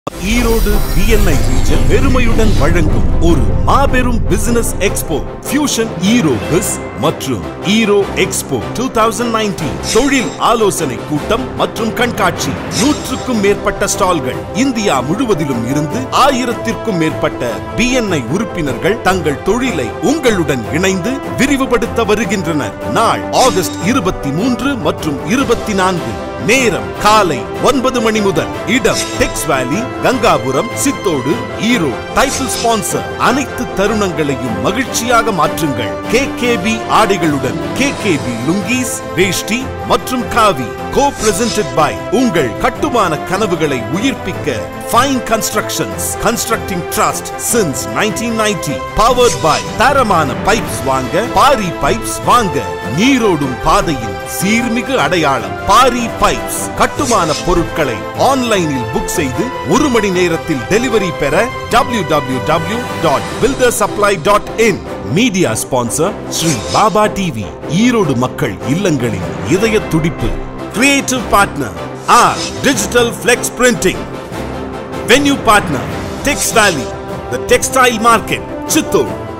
Erode BNI region பெருமையுடன் வழங்கும் ஒரு மாபெரும் பிசினஸ் எக்ஸ்போ ஃபியூஷன் ஈரோ பிஸ் மற்றும் ஈரோ எக்ஸ்போ 2019 தொழில் ஆலோசனை கூட்டம் மற்றும் கண்காட்சி 100க்கும் மேற்பட்ட ஸ்டால்கள் இந்தியா முழுவதிலும் இருந்து 1000க்கும் மேற்பட்ட BNI உறுப்பினர்கள் தங்கள் தொழிலை உங்களுடன் இணைந்து விரிவுபடுத்த வருகின்றனர். நாள் ஆகஸ்ட் 23 மற்றும் 24. நேரம் காலை 9 மணி முதல். இடம் டெக்ஸ் வேலி, கங்காபுரம், சித்தோடு, ஈரோ. டைட்டில் ஸ்பான்சர் அனைத்து தருணங்களையும் மகிழ்ச்சியாக மாற்றுங்கள். KKB ஆடைகளுடன் KKB லுங்கீஸ், வேஷ்டி மற்றும் காவி. Co-presented by உங்கள் கட்டுமான கனவுகளை உயிர்ப்பிக்க Fine Constructions, constructing trust since 1990. Powered by தரமான பைப்ஸ் வாங்க பாரி பைப்ஸ் வாங்க. நீரோடும் பாதையின் சீர்மிகு அடையாளம் பாரி பைப்ஸ். கட்டுமான பொருட்களை ஆன்லைனில் புக் செய்து 1 மணி நேரத்தில் டெலிவரி பெற www.buildersupply.in. Media sponsor Shri Baba TV. Erode மக்கள் இல்லங்களின் இதய துடிப்பு. Creative partner R Digital Flex Printing. Venue partner Tex Valley, the textile market, Chittoor.